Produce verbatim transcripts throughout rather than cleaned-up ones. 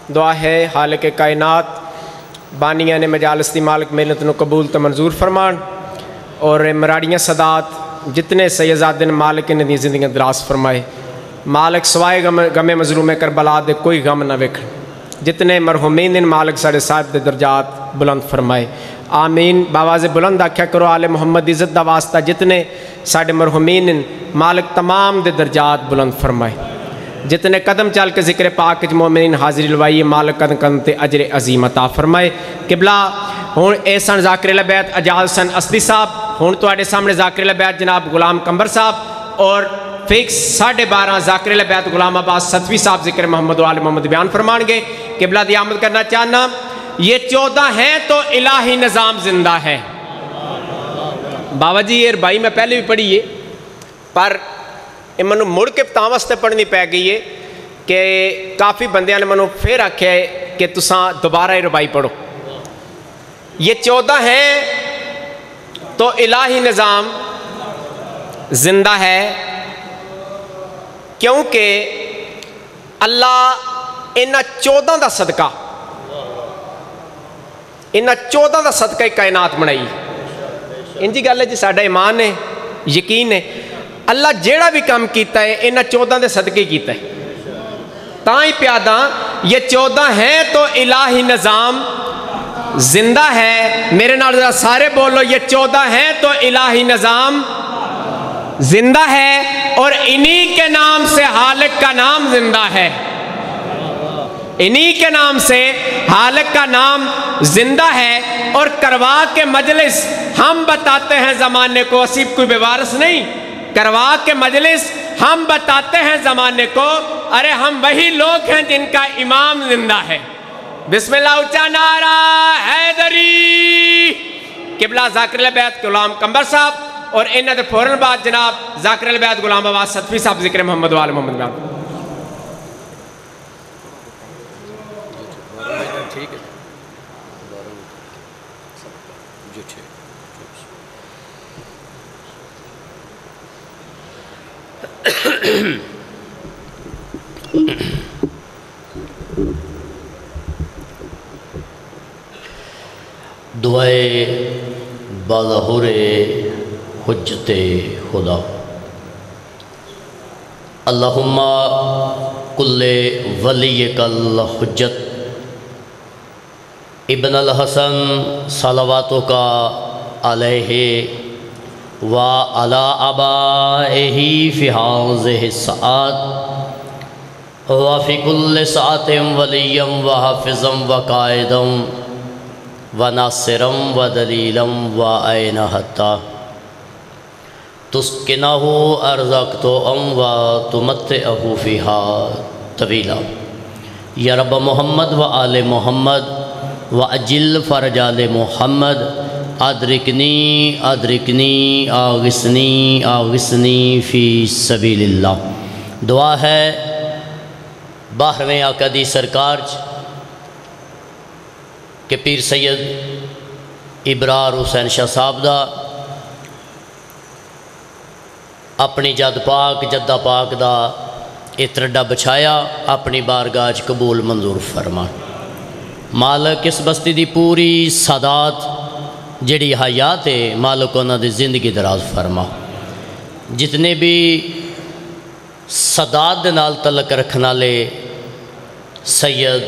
دعا ہے خالق کائنات بانیاں نے مجالس دی مالک محنت نو قبول تو منظور فرمان، اور مراڑیاں صدات جتنے سیدزادن مالک نے دی زندگی دراز فرمائے۔ مالک سوائے غم غم مظلوم کربلا دے کوئی غم نہ ویکھن، جتنے مرحومین دن مالک ساڑے صاحب دے درجات بلند فرمائے، آمین۔ باواز بلند آکھیا کرو آل محمد عزت دا واسطہ، جتنے ساڑے مرحومین دن مالک تمام دے درجات بلند فرمائے، جتنے قدم چل کے ذکر پاک مومنین حاضری لوائی مالک قدم قدم تے اجر عظیم عطا فرمائے۔ قبلہ ہون اے سن ذاکر البیت اجاز سن اسدی صاحب، ہون تواڈے سامنے ذاکر البیت جناب غلام قمبر صاحب، اور فکس ساڑھے بارہ ذاکر البیت غلام عباس ستوی صاحب ذکر محمد و آل محمد بیان فرمان گے۔ قبلہ دی آمد کرنا چاہنا، یہ چودہ ہیں تو الہی نظام زندہ ہے۔ بابا جی یہ بھائی میں پہلے بھی پڑھی ہے، پر منو مڑ کے تاں واسطے پڑھنی پہ گئی ہے کہ کافی بندیاں نے منو پھر آکھیا ہے کہ تساں دوبارہ یہ ربائی پڑھو۔ یہ چودہ ہیں تو الہی نظام زندہ ہے، کیونکہ اللہ انہاں چودہ دا صدقہ انہاں چودہ دا صدقہ کائنات بنائی۔ ان جی گل ہے جی ساڈا ایمان ہے، یقین ہے، اللہ جیڑا بھی کام کیتا ہے انہاں چودہ دے صدقے کیتا ہے، تاں ہی پیادہ یہ چودہ ہیں تو الہی نظام زندہ ہے۔ میرے نال ذرا سارے بولو، یہ چودہ ہیں تو الہی نظام زندہ ہے، اور انہی کے نام سے خالق کا نام زندہ ہے، انہی کے نام سے خالق کا نام زندہ ہے۔ اور کروا کے مجلس ہم بتاتے ہیں زمانے کو، اسیب کوئی بیوارث نہیں، کروا کے مجلس ہم بتاتے ہیں زمانے کو، ارے ہم وہی لوگ ہیں جن کا امام زندہ ہے۔ بسم اللہ اچھا نعرہ حیدری۔ قبلہ ذاکر البیت غلام قمبر صاحب، اور انہاں دے فوراً بعد جناب ذاکر البیت غلام عباس ستوی صاحب ذکر محمد و آل محمد بیان۔ دعائے بظہور حجت خدا۔ اللہم کل ولیک الحجت ابن الحسن صلواتک علیہ و علی آبائہ فی ہذہ الساعۃ و فی کل ساعۃ ولیا و حافظا و قائدا و ناصرا و دلیلا و عین حتی تسکنہ ارزقتہم و تمتعہ فیہا طویلا۔ یا رب محمد و آل محمد و اجل فرج آل محمد ادرکنی ادرکنی آغثنی آغثنی فی سبیل اللہ۔ دعا ہے باہرویں آقا دی سرکار کہ پیر سید ابرار حسین شاہ صاحب دا اپنی جد پاک جدہ پاک دا اترڈا بچھایا اپنی بارگاہ قبول منظور فرما۔ مالک اس بستی دی پوری سادات جڑی حیات ہے مالک انہاں دی زندگی دراز فرما۔ جتنے بھی سادات دے نال تعلق رکھنا لے سید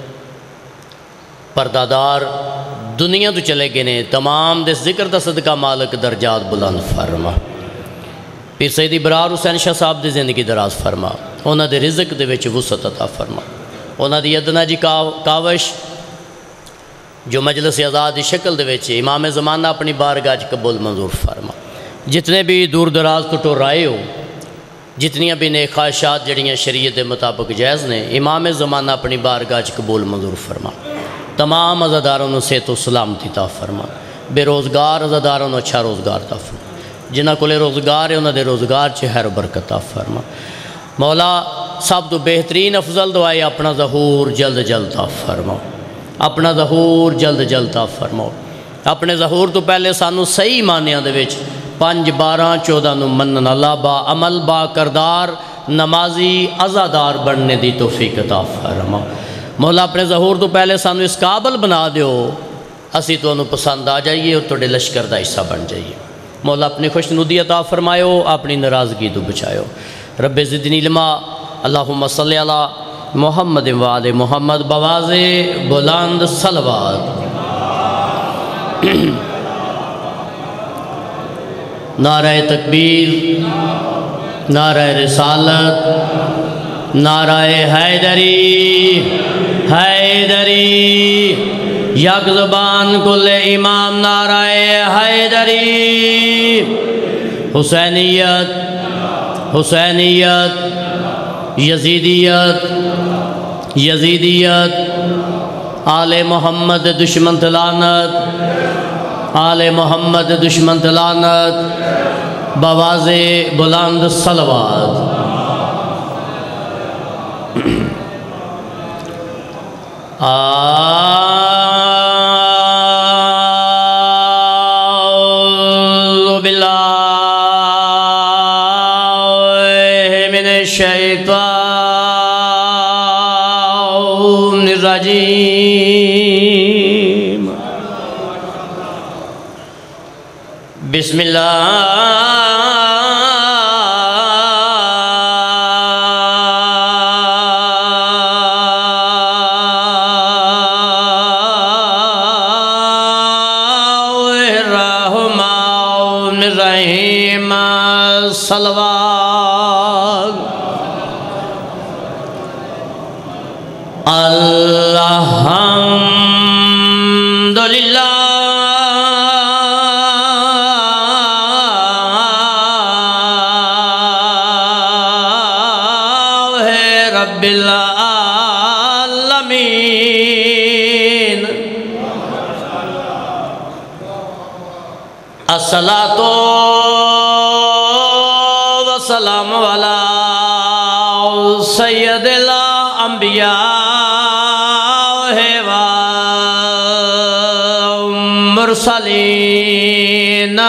پردادار دنیا تو چلے گئے نے، تمام دے ذکر دا صدقہ مالک درجات بلند فرما۔ پیر سید ابرار حسین شاہ صاحب دی زندگی دراز فرما، انہاں دے رزق دے وچ وسعت عطا فرما، انہاں دی ادنا جی کاوش جو مجلس آزادی شکل دے وچ امام زمانہ اپنی بارگاہ قبول منظور فرما۔ جتنے بھی دور دراز تو ٹور آئے ہو، جتنیاں بھی نیک خواہشات جڑیاں شریعت دے مطابق جائز نے، امام زمانہ اپنی بارگاہ قبول منظور فرما۔ تمام عزاداروں نے صحت و سلامتی عطا فرما، بے روزگار عزاداروں نے اچھا روزگار عطا فرما، جنہاں کو لے روزگار ہے انہاں دے روزگار چ خیر و برکت عطا فرما۔ مولا سب تو بہترین افضل دعائے اپنا ظہور جلد جلد عطا فرما، اپنا ظہور جلد جلد عطا فرما۔ اپنے ظہور تو پہلے سانو صحیح معنیاں دے وچ پانچ بارہ چودہ نو منن اللہ با عمل با کردار نمازی عزادار بننے دی توفیق عطا فرما۔ مولا اپنے ظہور تو پہلے سانو اس قابل بنا دیو اسی تو انہوں پسند آ جائیے اور توڑے لشکر دا حصہ بن جائیے۔ مولا اپنی خوشنودی عطا فرمائیو، اپنی ناراضگی تو بچائیو۔ رب زدنی علما، اللہم صلی علی محمد و آل محمد بواز بلند صلوات۔ نعرہ تکبیر، نعرہ رسالت، نعرہ حیدری، حیدری، یک زبان کل امام نعرہ حیدری، حسینیت، حسینیت، یزیدیت، یزیدیت، آل محمد دشمن تلانت، آل محمد دشمن تلانت، بواز بلند صلوات۔ اعوذ باللہ من الشیطان الرجیم، بسم اللہ الرحمن الرحیم، صلوات۔ الحمدللہ رب العالمین، الصلاۃ والسلام علی سید الانبیاء والمرسلین،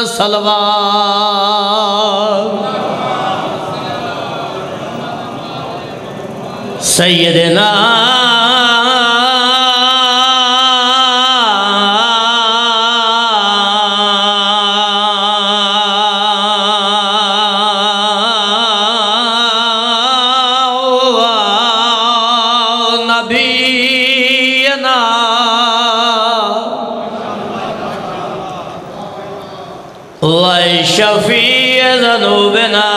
صلوات۔ سیدنا نبینا وشفیع ذنوبنا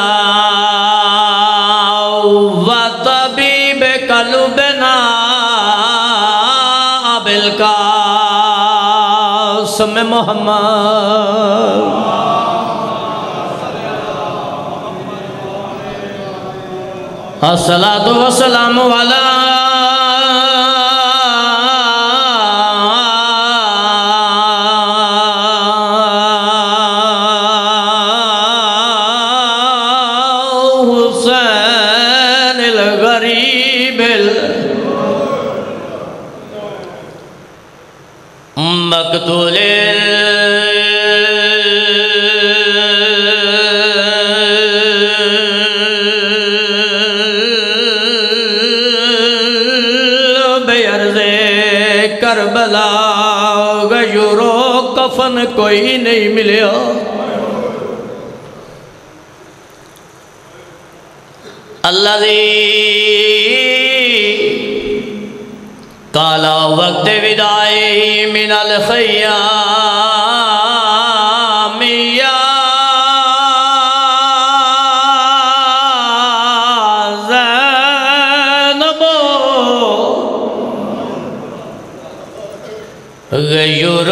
وطبیب قلوبنا بالقاسم محمد۔ الصلاۃ والسلام علی حسین الغریب المقتول بیرز کربلا، غیور و کفن کوئی نہیں ملیا۔ الذی قال وقت وداعی من الخیام یا زینب، غیور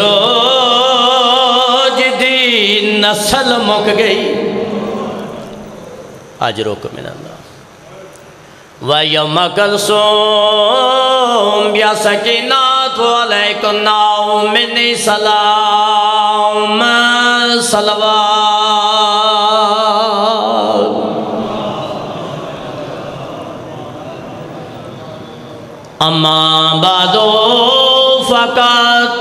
جدی نسل مک گئی، اجرک من اللہ۔ وَيَوْمَ كَلْثُومْ يَا سَكِينَةُ عَلَيْكُنَّا مِنِّي سَلَامٌ، صلوات۔ اما بعد فقط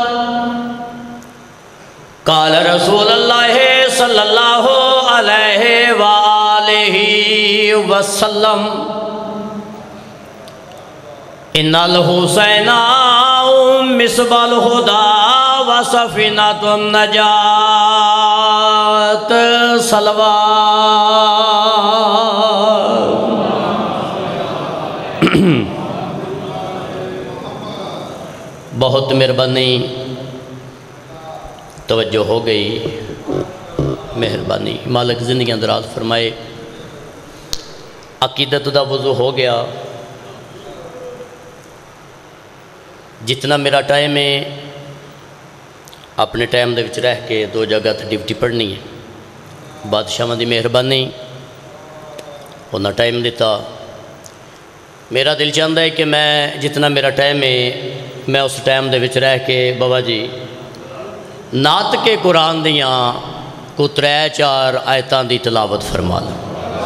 قال رسول اللہ صلی اللہ علیہ وآلہ وسلم इन्नल हुसैना मिसबाल हुदा व सफीनतुन नजात सलवा। बहुत मेहरबानी, तवज्जो हो गई, मेहरबानी। मालिक ज़िंदगी दराज फरमाए। अकीदत दा वज़ू हो गया। जितना मेरा टाइम है अपने टाइम दे विच रह के दो जगह ते ड्यूटी पढ़नी है। बादशाह दी मेहरबानी उन्हें टाइम दिता। मेरा दिल चाहता है कि मैं जितना मेरा टाइम है मैं उस टाइम दे विच रह के बाबा जी नात के कुरान दियाँ को त्रै चार आयतां दी तिलावत फरमा लो।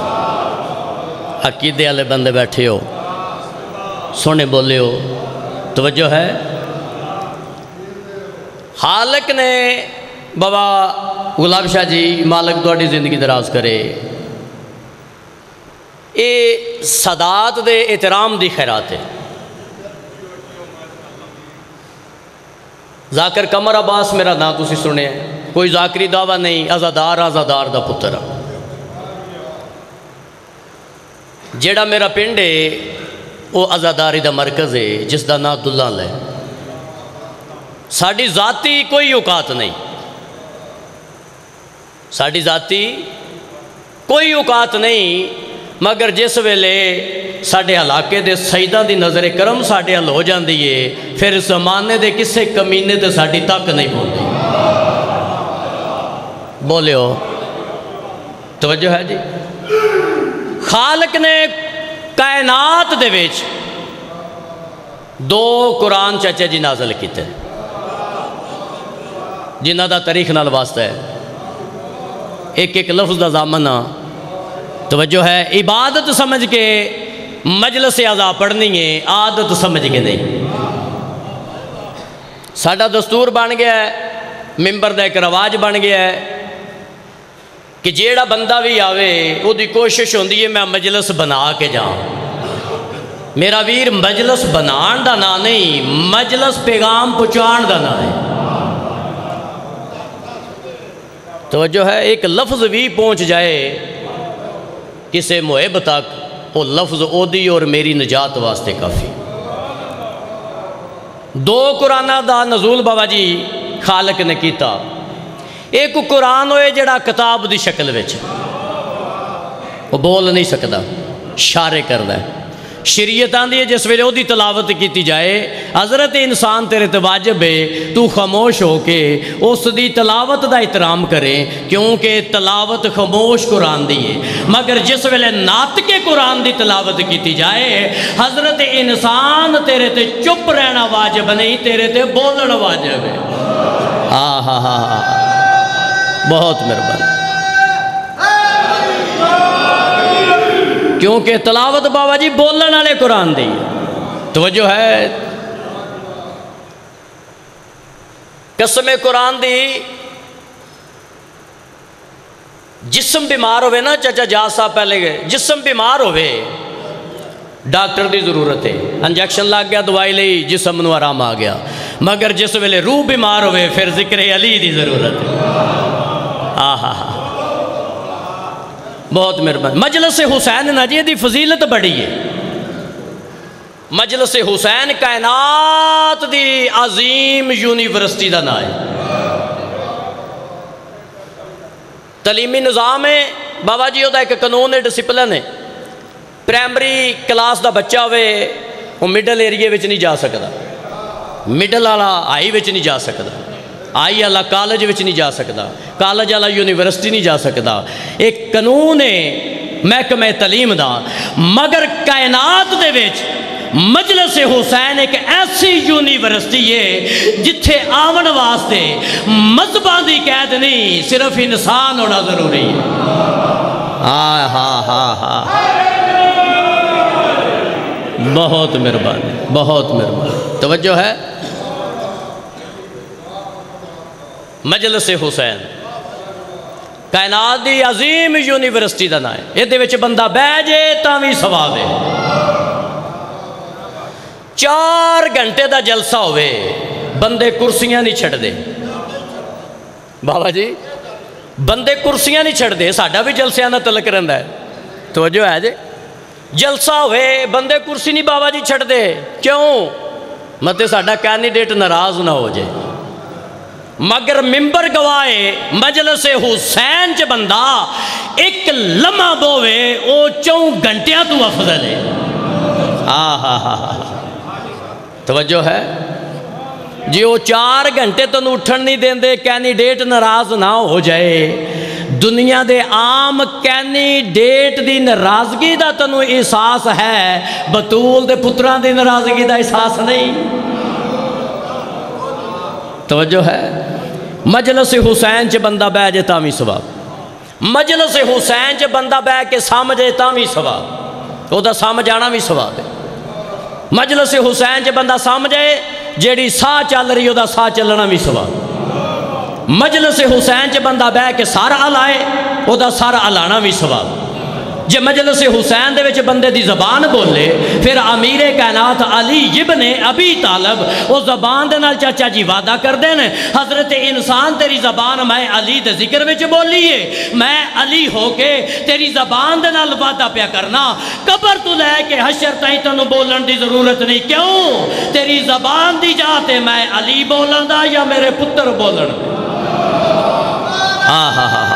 अकीदे वाले बंदे बैठे हो, सोने बोले हो, तवज्जो है। खालिक ने बाबा गुलाब शाह जी मालिक तुहाडी जिंदगी दराज करे, ये सदात दे एहतराम दी खैरात है। जाकिर कमर अब्बास मेरा नाम तुसी सुने, कोई जाकरी दावा नहीं, आज़ादार आज़ादार दा पुत्र। जेड़ा मेरा पिंड है वो आज़ादारी दा मरकज़ है जिसका नाम दुल्लाल है। साड़ी जाती कोई औकात नहीं, साड़ी जाती कोई औकात नहीं, मगर जिस वेले साढ़े इलाके दे सईदां दी नज़र करम साढ़े हल हो जाती है, फिर ज़माने दे किसे कमीने ते साड़ी तक नहीं बोलती। बोलियो तवज्जो है जी। खालिक ने कायनात दे विच दो कुरान चाचा जी नाज़िल कीते जिन्हां दा तारीख नाल वास्ता है। एक एक लफ्ज़ दा ज़ामना तवज्जो है। इबादत समझ के मजलिस आज़ा पढ़नी है, आदत समझ के नहीं। साडा दस्तूर बन गया है, मिंबर दा एक रवाज बन गया है कि जेड़ा बंदा भी आवे उसकी कोशिश होती है मैं मजलिस बना के जाऊँ। मेरा वीर मजलिस बनाने का ना नहीं, मजलिस पैगाम पहुँचाने का ना है। तो जो है एक लफ्ज़ भी पहुँच जाए किसी मुहिब तक, वो लफ्ज़ ओदी और मेरी निजात वास्ते काफ़ी। दो कुराना दा नज़ूल बाबा जी खालिक ने किया। एक कुरान होए जड़ा किताब की शक्ल विच, वो बोल नहीं सकता, इशारे करता है। शरीयत आंदी है जिस वेले ओदी तलावत की जाए, हज़रत इंसान तेरे ते वाजिब है तू खामोश हो के उस दी तलावत का एहतराम करे, क्योंकि तलावत खामोश कुरान दी है। मगर जिस वेले नात के कुरान की तलावत की जाए, हज़रत इंसान तेरे ते चुप रहना वाजिब नहीं, तेरे ते बोलना वाजिब है। हाँ हाँ हाँ हाँ, बहुत मेहरबानी। क्योंकि तलावत बाबा जी बोलने वाले कुरान दी तवज्जो है। कसम कुरान दी जिस्म बीमार होवे ना चाचा जाज साहब पहले गए, जिस्म बीमार होवे डॉक्टर की जरूरत है, इंजैक्शन लग गया दवाई ली जिस्म नूं आराम आ गया। मगर जिस वेले रूह बीमार होवे फिर जिक्र अली की जरूरत है। हाँ हाँ हाँ, बहुत मेहरबानी। मजलिस हुसैन ना जी दी फजीलत बड़ी है। मजलिस हुसैन कायनात दी अजीम यूनिवर्सिटी का नाम है। तलीमी निज़ाम है बाबा जी, वह एक कानून है, डिसिपलिन है। प्राइमरी क्लास का बच्चा होवे वो मिडल एरिए में नहीं जा सकता, मिडल वाला हाई में नहीं जा सकता, आई वाला कॉलेज में नहीं जा सकता, कॉलेज वाला यूनिवर्सिटी नहीं जा सकता। एक कानून है महकमे तलीम का। मगर कायनात दे विच मजलिस हुसैन एक ऐसी यूनिवर्सिटी है जिथे आवन वास्ते मजहबां की कैद नहीं, सिर्फ इंसान होना जरूरी है। हाँ हाँ हाँ हाँ, बहुत मेहरबानी, बहुत मेहरबानी। तवज्जो है। मजलिस हुसैन कायनात दी अजीम यूनिवर्सिटी का नाम है। ये बंदा बह जे तां भी सवाब है। چار گھنٹے دا جلسہ ہوئے بندے کرسیاں نہیں چھڑ دے بابا جی بندے کرسیاں نہیں چھڑ دے ساڈا بھی جلسیاں نہ تلک رہندا ہے توجہ ہے جی جلسہ ہوئے بندے کرسی نہیں بابا جی چھڑ دے کیوں متے ساڈا کینڈیڈیٹ ناراض نہ ہو جائے مگر ممبر گواہے مجلس حسین چ بندہ ایک لمحہ بوے او چوں گھنٹیاں تو افضل ہے ہاں ہاں ہاں توجہ ہے جی وہ چار گھنٹے تو اٹھن نہیں دیں دے کینڈیڈیٹ ناراض نہ ہو جائے دنیا دے عام کینڈیڈیٹ دی ناراضگی دا تنو احساس ہے بطول دے پتران دی ناراضگی دا احساس نہیں توجہ ہے مجلس حسین چ بندہ بہ جے تامی ثواب مجلس حسین چ بندہ بہ کے سمجھے تامی ثواب او دا سمجھ آنا بھی ثواب ہے مجلس حسین چ بندہ سمجھے جیڑی ساہ چل رہی او دا ساہ چلنا بھی ثواب مجلس حسین چ بندہ بہ کے سارا علائے او دا سارا علانا بھی ثواب جے مجلس حسین دے وچ بندے دی زبان بولے پھر امیر کائنات علی ابن ابی طالب او زبان دے نال چاچا جی وعدہ کر دے نے حضرت انسان تیری زبان میں علی دے ذکر وچ بولی ہے میں علی ہو کے تیری زبان دے نال وعدہ پیا کرنا قبر تو لے کے حشر تائیں تینوں بولن دی ضرورت نہیں کیوں تیری زبان دی جاتے میں علی بولن دا یا میرے پتر بولن ہاں ہاں ہاں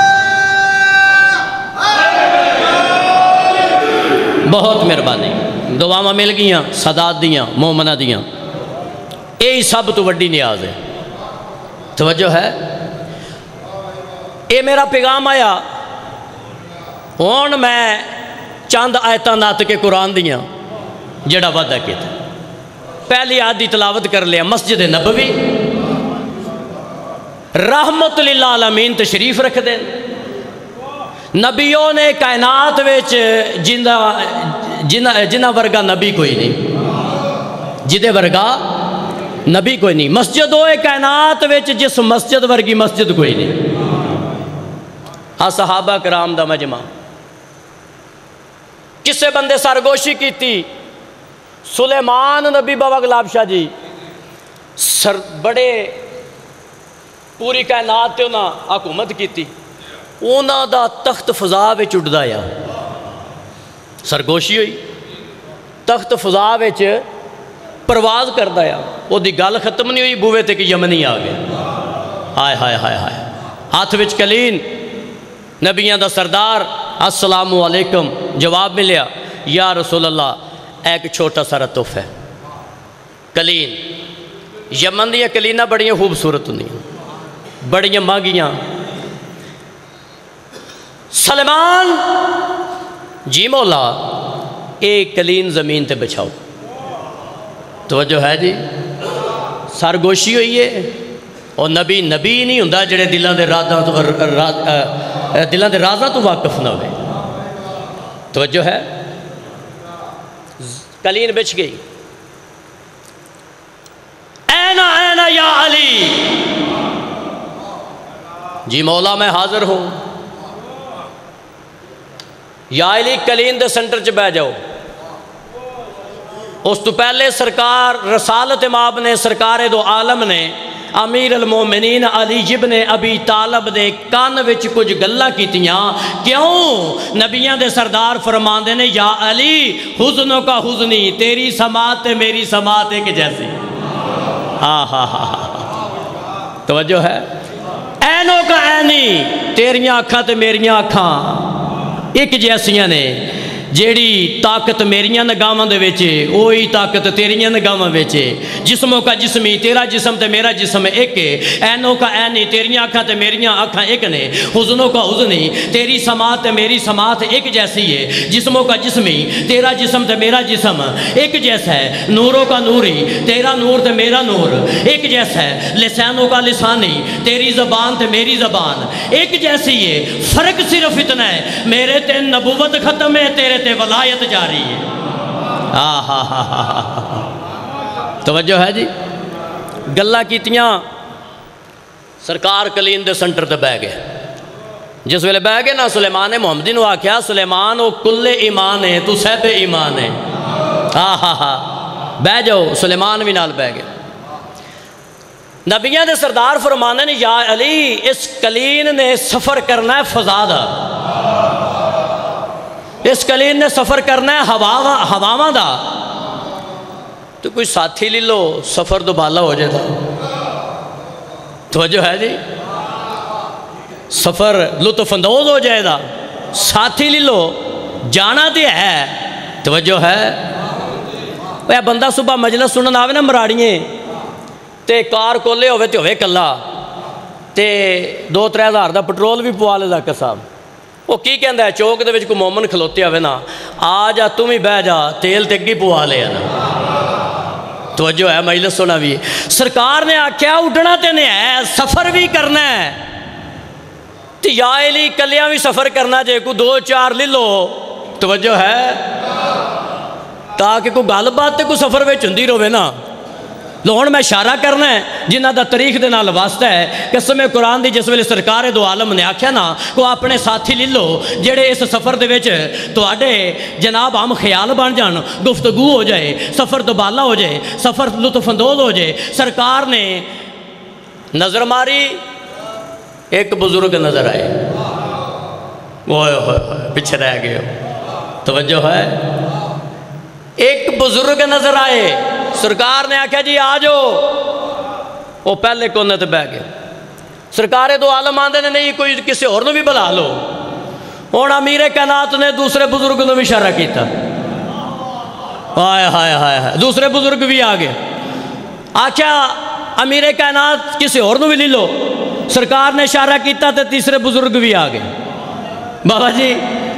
بہت مہربانی دعاواں مل گیاں صدات دیاں مومنہ دیاں یہی سب تو وڈی نیاز ہے توجہ ہے اے میرا پیغام آیا ہون میں چاند آیتاں نات کے قرآن دیاں جڑا وعدہ کیتا پہلی آیت دی تلاوت کر لیا مسجد نبوی رحمت للعالمین تشریف رکھ دیں نبیوں نے کائنات ویچ جنہ جنہ جنہ ورگا نبی کوئی نہیں جدے ورگا نبی کوئی نہیں مسجد ہوئے کائنات ویچ جس مسجد ورگی مسجد کوئی نہیں ہاں صحابہ کرام دا مجمع کسے بندے سرگوشی کی تھی سلیمان نبی بابا گلاب شاہ جی سر بڑے پوری کائنات تے انہاں حکومت کی تھی اونا دا تخت فضا وچ اڑدا یا سرگوشی ہوئی تخت فضا وچ پرواز کردا یا او دی گل ختم نہیں ہوئی بوے تے کہ یمنی آ گیا ہائے ہائے ہائے ہائے ہاتھ وچ کلین نبیاں دا سردار السلام علیکم جواب ملیا یا رسول اللہ ایک چھوٹا سا رتف ہے کلین یمن دیا کلینہ بڑیاں خوبصورت ہوں بڑیاں مانگیاں سلمان جی مولا ایک کلین زمین تے بچھاؤ توجہ ہے جی سرگوشی ہوئی ہے اور نبی نبی نہیں ہوندا جڑے دلاں دے رازاں تو دلاں دے رازاں تو واقف نہ ہوئے توجہ ہے کلین بچ گئی اینا اینا یا علی جی مولا میں حاضر ہوں یا علی کلین دے سنٹر چ بہ جاؤ اس تو پہلے سرکار رسالت ماب نے سرکار دو عالم نے امیر المومنین علی ابن ابی طالب دے کان وچ کچھ گلاں کیتیاں کیوں نبیاں دے سردار فرماندے نے یا علی حزنوں کا حزنی تیری سماعت تے میری سماعت ایک جیسی ہاں ہاں ہاں توجہ ہے اینوں کا اینی تیریاں اکھاں تے میریاں اکھاں ایک جیسیاں نے جیڑی طاقت میریاں نگاواں دے وچے وہی طاقت تیریاں نگاواں وچے جسموں کا جسمی تیرا جسم تے میرا جسم ایک ہے اینوں کا اینی تیریاں اکھاں تے میریاں اکھاں ایک نے حزنوں کا حزنی تیری سماعت تے میری سماعت ایک جیسی ہے جسموں کا جسمی تیرا جسم تے میرا جسم ایک جیسا ہے نوروں کا نوری تیرا نور تے میرا نور ایک جیسا ہے لسانوں کا لسانی تیری زبان تے میری زبان ایک جیسی ہے فرق صرف اتنا ہے میرے تے نبوت ختم ہے تیرے تے ولایت جاری ہے ہاں ہاں ہاں ہاں توجہ ہے جی گلہ کیتیاں سرکار کلین دے سنٹر تے بہ گئے جس ویلے بہ گئے نا سلیمان محمدی نو آکھیا سلیمان او کل ایمان ہے تو صاحب ایمان ہے ہاں ہاں ہاں بہ جاؤ، سلیمان بھی نال بہ گئے۔ نبیاں دے سردار فرمانے نے یا علی اس کلین نے سفر کرنا ہے فضا دا، اس کلین نے سفر کرنا ہے ہواواں دا، تو کوئی ساتھی لے لو سفر تو بالا ہو جائے گا۔ توجہ ہے جی، سفر لطف اندوز ہو جائے گا، ساتھی لے لو جانا دے ہے۔ توجہ ہے، وہ بندہ صبح مجلس سنن آوے نا مراڑیے تے کار کولے ہوئے تے ہوئے کلا تے دو ترے ہزار دا پٹرول بھی پوا لے ذاکر صاحب، وہ کی کہندا ہے چوک دے وچ کوئی مومن کھلوتے ہوئے نا آ جا تم ہی بہ جا تیل تے اگی پوا لے نا۔ توجہ ہے، مجلس سنا بھی سرکار نے آکھیا اٹھنا تے نہیں ہے سفر بھی کرنا ہے تے یا علی کلیاں بھی سفر کرنا جے کو دو چار لے لو۔ توجہ ہے، تاکہ کوئی گل بات تے کوئی سفر وچ ہوندی رہے نا۔ لون میں اشارہ کرنا ہے جنہ دا تاریخ دے نال واسطہ ہے، قسم قرآن دی جس ویلے سرکار دو عالم نے آکھیا نا کو اپنے ساتھی لے لو جڑے اس سفر دے وچ تواڈے جناب ہم خیال بن جان، گفتگو ہو جائے، سفر دوبالا ہو جائے، سفر لطف اندوز ہو جائے۔ سرکار نے نظر ماری، ایک بزرگ نظر آئے، اوئے ہوئے پیچھے رہ گئے ہو۔ توجہ ہے، ایک بزرگ نظر آئے، سرکار نے آکھا جی آ جاؤ، وہ پہلے کونے تے بہ گئے۔ سرکار دو عالم آندے نے نہیں کوئی کسی اور نو بھی بلا لو، ہن امیر کائنات نے دوسرے بزرگ نو بھی اشارہ کیتا، ہائے ہائے ہائے ہائے دوسرے بزرگ بھی آ گئے۔ آکھا امیر کائنات کسی اور نو بھی لے لو، سرکار نے اشارہ کیتا تے تیسرے بزرگ بھی آ گئے۔ بابا جی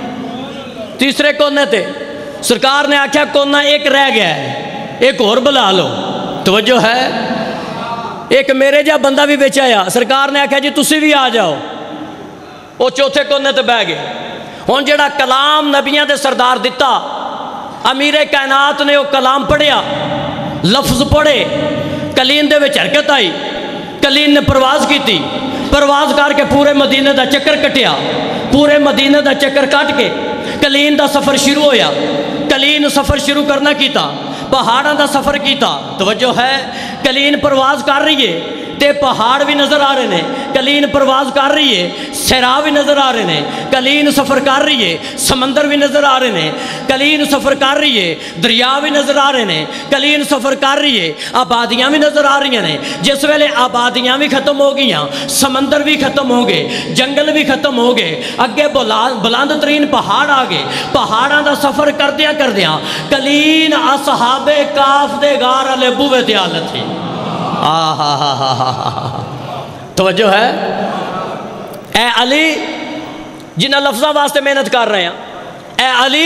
تیسرے کونے تے سرکار نے آکھا کونا ایک رہ گیا ہے، ایک اور بلا لو۔ توجہ ہے، ایک میرے جا بندہ بھی بیچ آیا، سرکار نے آکھا جی تسی بھی آ جاؤ، وہ چوتھے کونے تے بہ گئے۔ ہن جڑا کلام نبیاں دے سردار دیتا، امیر کائنات نے وہ کلام پڑھیا، لفظ پڑھے، کلین دے وچ حرکت آئی، کلین نے پرواز کیتی، پرواز کر کے پورے مدینے دا چکر کٹیا، پورے مدینے دا چکر کٹ کے کلین دا سفر شروع ہویا۔ کلین سفر شروع کرنا کیتا، پہاڑاں دا سفر کیتا۔ توجہ ہے، کلین پرواز کر رہی ہے تے پہاڑ بھی نظر آ رہے ہیں، کلین پرواز کر رہی ہے صحرا بھی نظر آ رہے ہیں، کلین سفر کر رہی ہے سمندر بھی نظر آ رہے ہیں، کلین سفر کر رہی ہے دریا بھی نظر آ رہے ہیں، کلین سفر کر رہی ہے آبادیاں بھی نظر آ رہی ہیں۔ جس ویلے آبادیاں بھی ختم ہو گئیاں، سمندر بھی ختم ہو گئے، جنگل بھی ختم ہو گئے، اگے بلند ترین پہاڑ آ گئے، پہاڑاں دا سفر کردیاں کردیاں کلین اصحاب کاف دے غار والے بوئے تے حالت تھی۔ آہ ہا ہا ہا ہا ہا۔ توجہ ہے، اے علی جنہ لفظاں واسطے محنت کر رہے ہیں، اے علی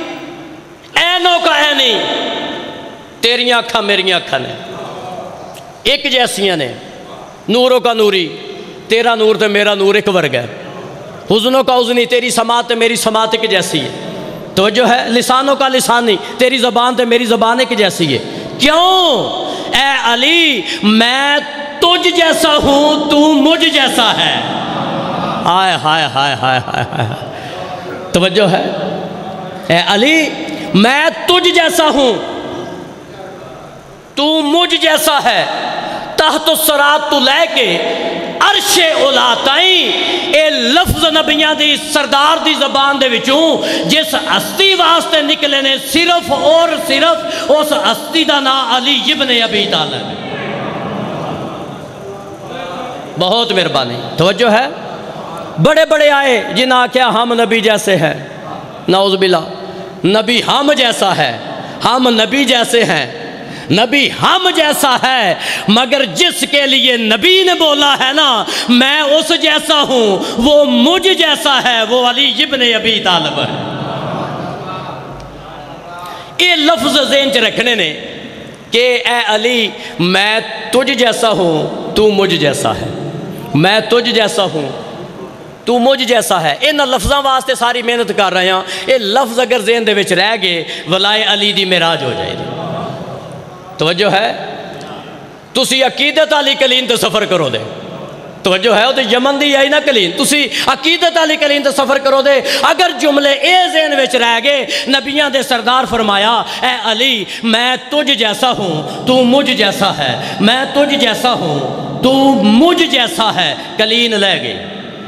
اینوں کا اے نہیں، تیریاں اکھاں میریاں اکھاں نے ایک جیسیاں نے، نوروں کا نوری، تیرا نور تے میرا نور ایک ورگ ہے، حزنوں کا حزنی، تیری سماعت تے میری سماعت ایک جیسی ہے۔ توجہ ہے، لسانوں کا لسانی، تیری زبان تے میری زبان ایک جیسی ہے۔ کیوں؟ اے علی میں تجھ جیسا ہوں، تو مجھ جیسا ہے۔ ہائے ہائے ہائے ہائے ہائے ہائے۔ توجہ ہے، اے علی میں تجھ جیسا ہوں، تو مجھ جیسا ہے۔ تحت الصراط تو لے کے عرش اولا تائیں اے لفظ نبیاں دی سردار دی زبان دے وچوں جس ہستی واسطے نکلے نے صرف اور صرف اس ہستی دا نام علی ابن ابی طالب۔ بہت مہربانی۔ توجہ ہے، بڑے بڑے آئے جنہاں کیا ہم نبی جیسے ہیں، نعوذ باللہ، نبی ہم جیسا ہے، ہم نبی جیسے ہیں، نبی ہم جیسا ہے، مگر جس کے لیے نبی نے بولا ہے نا میں اس جیسا ہوں وہ مجھ جیسا ہے، وہ علی ابن ابی طالب ہے۔ یہ لفظ ذہن چ رکھنے نے کہ اے علی میں تجھ جیسا ہوں، تو مجھ جیسا ہے، میں تجھ جیسا ہوں، تو مجھ جیسا ہے۔ ان لفظاں واسطے ساری محنت کر رہے ہیں، یہ لفظ اگر ذہن دے وچ رہ گئے ولائے علی دی معراج ہو جائے گی۔ توجہ ہے، تسی عقیدت علی کلین تے سفر کرو دے، توجہ ہے وہ تو یمن دی آئی نا کلین تسی عقیدت والی کلین تے سفر کرو دے اگر جملے اے ذہن وچ رہ گئے نبیاں دے سردار فرمایا اے علی میں تجھ جیسا ہوں تو مجھ جیسا ہے میں تجھ جیسا ہوں تو مجھ جیسا ہے کلین لے گئے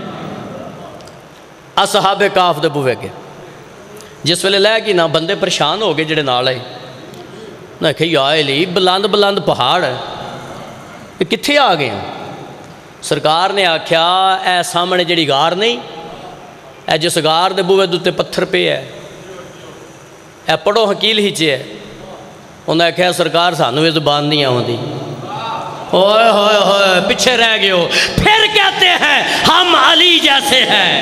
اصحاب کاف دے بوے گئے جس ویلے لے گئی نا بندے پریشان ہو گئے جڑے نال آئے نہ کہ یا علی بلند بلند پہاڑ ہے یہ کتھے آ گئے ہیں سرکار نے آکھیا اے سامنے جڑی غار نہیں اے جس غار دے بوے دوتے پتھر پہ ہے اے پڑھو حکیل ہی چے ہے انہوں نے کہا سرکار سانو یہ زبان نہیں آوندی اوئے ہوئے ہوئے پیچھے رہ گئے ہو پھر کہتے ہیں ہم علی جیسے ہیں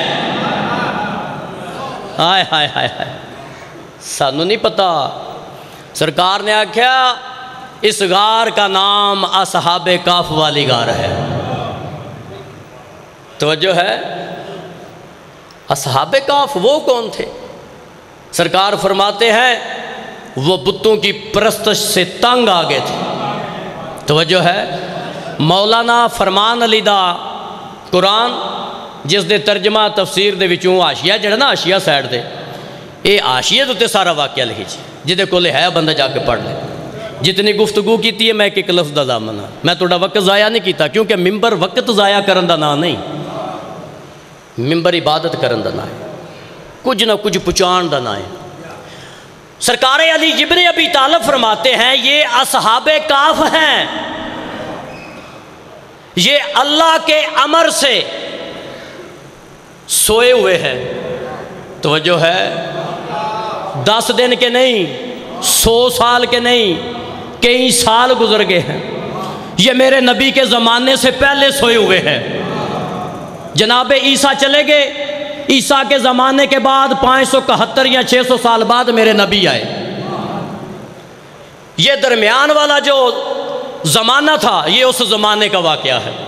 آئے ہائے ہائے ہائے سانو نہیں پتا سرکار نے آکھیا اس غار کا نام اصحاب کاف والی غار ہے توجہ ہے اصحاب کاف وہ کون تھے سرکار فرماتے ہیں وہ بتوں کی پرستش سے تنگ آگے تھے توجہ ہے مولانا فرمان علی دا قرآن جس دے ترجمہ تفسیر دے وچوں آشیہ جڑا نا آشیہ سائڈ دے اے آشیہ دوتے سارا واقعہ لکھی جی جدے کولے ہے بندہ جا کے پڑھ لے جتنی گفتگو کیتی ہے میں ایک ایک لفظ دا دامن ہاں میں توڑا وقت ضائع نہیں کیتا کیونکہ ممبر وقت ضائع کرن دا نا نہیں ممبر عبادت کرن دا نا ہے کچھ نہ کچھ پچان دا نا ہے سرکار علی ابن ابی طالب فرماتے ہیں یہ اصحاب کاف ہیں یہ اللہ کے امر سے سوئے ہوئے ہیں توجہ ہے دس دن کے نہیں سو سال کے نہیں کئی سال گزر گئے ہیں یہ میرے نبی کے زمانے سے پہلے سوئے ہوئے ہیں جناب عیسیٰ چلے گئے عیسیٰ کے زمانے کے بعد پانچ سو اکہتر یا چھ سو سال بعد میرے نبی آئے یہ درمیان والا جو زمانہ تھا یہ اس زمانے کا واقعہ ہے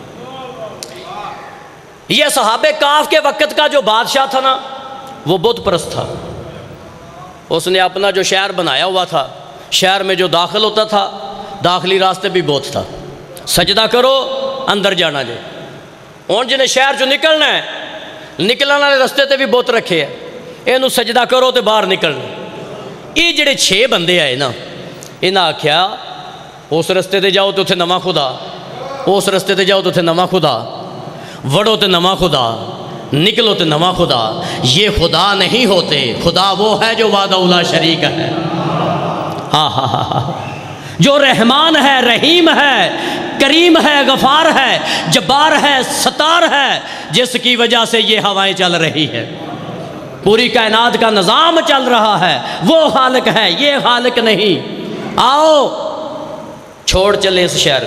یہ صحاب کاف کے وقت کا جو بادشاہ تھا نا وہ بت پرست تھا اس نے اپنا جو شہر بنایا ہوا تھا شہر میں جو داخل ہوتا تھا داخلی راستے بھی بہت تھا سجدہ کرو اندر جانا جائے اور جنہیں شہر جو نکلنا ہے نکلنا والے رستے تے بھی بہت رکھے ہیں اینو سجدہ کرو تے باہر نکلنا یہ جڑے چھ بندے آئے نا انہاں آکھیا اس رستے تے جاؤ تو اتھے نواں خدا اس رستے تے جاؤ تو اتھے نواں خدا وڑو تے نواں خدا نکلو تے نواں خدا یہ خدا نہیں ہوتے خدا وہ ہے جو وعدہ اولا شریک ہے ہاں ہاں ہاں جو رحمان ہے رحیم ہے کریم ہے غفار ہے جبار ہے ستار ہے جس کی وجہ سے یہ ہوائیں چل رہی ہے پوری کائنات کا نظام چل رہا ہے وہ خالق ہے یہ خالق نہیں آؤ چھوڑ چلے اس شہر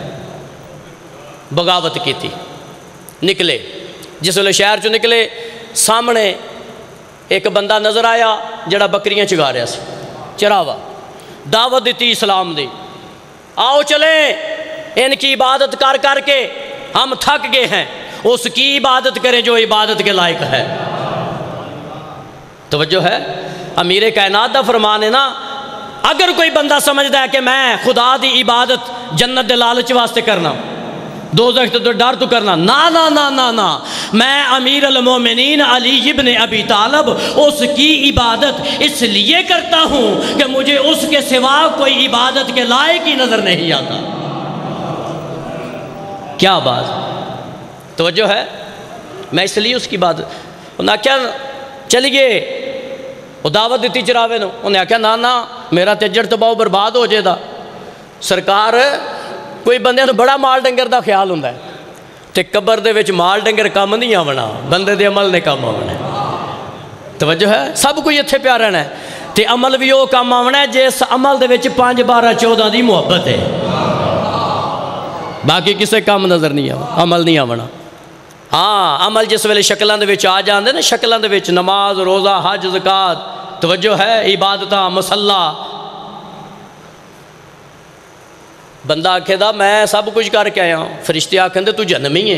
کو بغاوت کی تھی نکلے جس ویلے شہر چو نکلے سامنے ایک بندہ نظر آیا جڑا بکریاں چگا رہا سی چراوا دعوت دیتی اسلام دی آؤ چلیں ان کی عبادت کر کر کے ہم تھک گئے ہیں اس کی عبادت کریں جو عبادت کے لائق ہے توجہ ہے امیر کائنات دا فرمان ہے نا اگر کوئی بندہ سمجھتا ہے کہ میں خدا دی عبادت جنت دے لالچ واسطے کرنا دوزخ تو ڈر تو کرنا نا نا نا نا نا میں امیر المومنین علی ابن ابی طالب اس کی عبادت اس لیے کرتا ہوں کہ مجھے اس کے سوا کوئی عبادت کے لائق ہی نظر نہیں آتا کیا بات توجہ ہے میں اس لیے اس کی عبادت انہیں کیا چلیے وہ دعوت دیتی چراوے نو انہیں آکھیا نا نا میرا تجر تو بہت برباد ہو جائے دا سرکار کوئی بندے تو بڑا مال ڈنگر دا خیال ہوندہ ہے تے قبر دے وچ مال ڈنگر کام نہیں آونا بندے دے عمل نے کام آونا ہے توجہ ہے سب کوئی اتھے پیار رہنا ہے تے عمل بھی وہ کام آونا ہے جس عمل دے وچ پانچ بارہ چودہ دی محبت ہے باقی کسے کام نظر نہیں آونا عمل نہیں آونا ہاں عمل جس ویلے شکلان دے وچ آ جاندے نا شکلان دے وچ نماز روزہ حج زکات توجہ ہے عبادتہ مسلح بندہ آکھے دا میں سب کچھ کر کے آیا ہوں فرشتے آکھیں دے تو جنمی ہے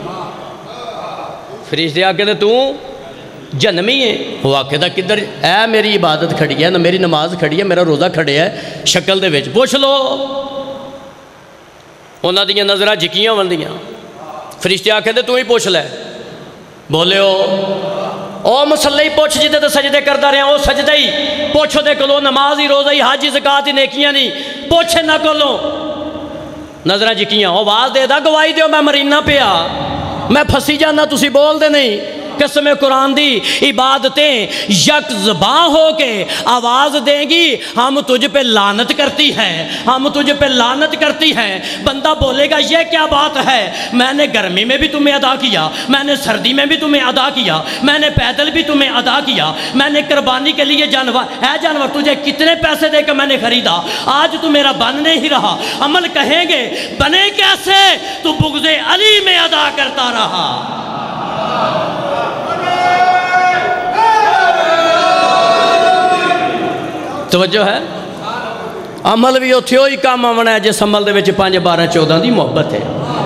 فرشتے آکھیں دے تو جنمی ہے وہ آکھے دا کدھر اے میری عبادت کھڑی ہے نہ میری نماز کھڑی ہے میرا روزہ کھڑے ہے شکل دے وچ پوچھ لو انہاں دیاں نظرہ جھکیاں وندیاں فرشتے آکھے تو ہی پوچھ لے بولے ہو او مسلح پوچھ جدے تو سجدے کردہ رہے ہیں او سجدے ہی پوچھو دے کلو نماز ہی روزہ ہی حاجی زکاة ہی نیکیاں نہیں پوچھے نہ کلو نظرہ جکیاں آواز دے دا گواہی دیو میں مرینہ پیا میں پھنسی جانا تسی بول دے نہیں قسم قرآن دی عبادتیں یک زباں ہو کے آواز دیں گی ہم تجھ پہ لعنت کرتی ہیں ہم تجھ پہ لعنت کرتی ہیں بندہ بولے گا یہ کیا بات ہے میں نے گرمی میں بھی تمہیں ادا کیا میں نے سردی میں بھی تمہیں ادا کیا میں نے پیدل بھی تمہیں ادا کیا میں نے قربانی کے لیے جانور اے جانور تجھے کتنے پیسے دے کے میں نے خریدا آج تو میرا بن نہیں رہا عمل کہیں گے بنے کیسے تو بغض علی میں ادا کرتا رہا توجہ ہے عمل بھی اتھے ہوئی کام آمنا ہے جس عمل دے وچ پانچ بارہ چودہ دی محبت ہے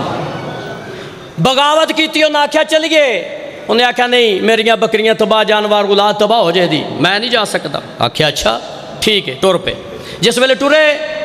بغاوت کی تھی انہیں آکھیا چلیے انہیں آکھیا نہیں میریاں بکریاں تباہ جانوار غلات تباہ ہو جائے دی میں نہیں جا سکتا آکھیا اچھا ٹھیک ہے ٹور پہ جس ویلے ٹورے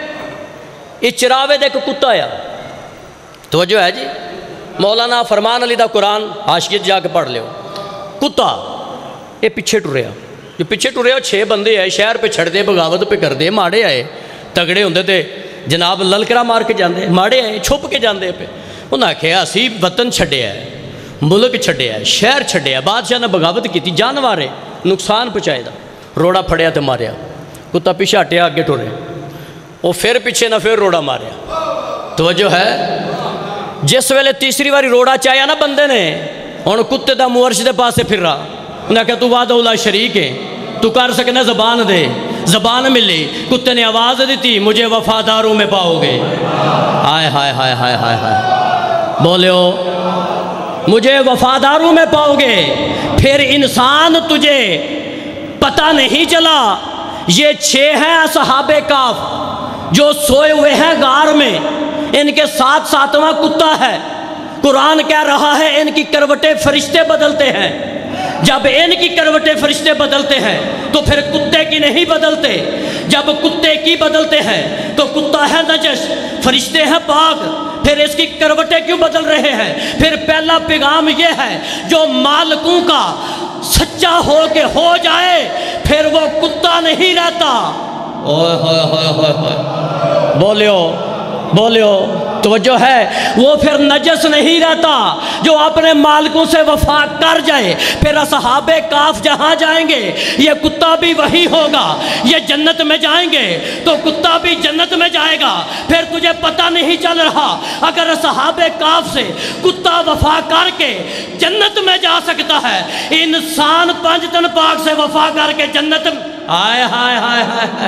اس چراوے دے کو کتا آیا توجہ ہے جی مولانا فرمان علی دا قرآن عاشقیت جا کے پڑھ لیو کتا یہ پیچھے ٹوریا جو پیچھے ٹوریا چھ بندے آئے شہر پہ چھڑ دے بغاوت پہ کر دے ماڑے آئے تگڑے ہوندے تھے جناب للکرا مار کے جاندے ماڑے آئے چھپ کے جاندے پہ انہاں آکھیا اسی وطن چھڑے ہے ملک چھڑے ہے شہر چھڑے ہے بادشاہ نے بغاوت کی تھی جانوارے نقصان پہنچائے دا روڑا پھڑیا تے ماریا کتا پیچھے ہٹیا آگے ٹورے وہ پھر پیچھے نہ پھر روڑا ماریا توجہ ہے جس ویلے تیسری باری روڑا چاہیا نا بندے نے ہن کتے دا مورش دے پاسے پھر رہا انہیں کہا تو وعدہ اللہ شریک ہے تو کر سکنے زبان دے زبان ملی کتے نے آواز دیتی مجھے وفاداروں میں پاؤ گے آئے ہائے ہائے ہائے ہائے ہائے بولے ہو مجھے وفاداروں میں پاؤ گے پھر انسان تجھے پتہ نہیں چلا یہ چھ ہیں اصحاب کاف جو سوئے ہوئے ہیں غار میں ان کے ساتھ ساتواں کتا ہے قرآن کہہ رہا ہے ان کی کروٹیں فرشتے بدلتے ہیں جب ان کی کروٹیں فرشتے بدلتے ہیں تو پھر کتے کی نہیں بدلتے جب کتے کی بدلتے ہیں تو کتا ہے نجس فرشتے ہیں پاک پھر اس کی کروٹیں کیوں بدل رہے ہیں پھر پہلا پیغام یہ ہے جو مالکوں کا سچا ہو کے ہو جائے پھر وہ کتا نہیں رہتا اوہ ہوئے ہوئے ہوئے ہوئے بولیو بولیو توجہ ہے وہ پھر نجس نہیں رہتا جو اپنے مالکوں سے وفا کر جائے پھر اصحاب کاف جہاں جائیں گے یہ کتا بھی وہی ہوگا یہ جنت میں جائیں گے تو کتا بھی جنت میں جائے گا پھر تجھے پتہ نہیں چل رہا اگر اصحاب کاف سے کتا وفا کر کے جنت میں جا سکتا ہے انسان پنج تن پاک سے وفا کر کے جنت میں آئے ہائے ہائے ہائے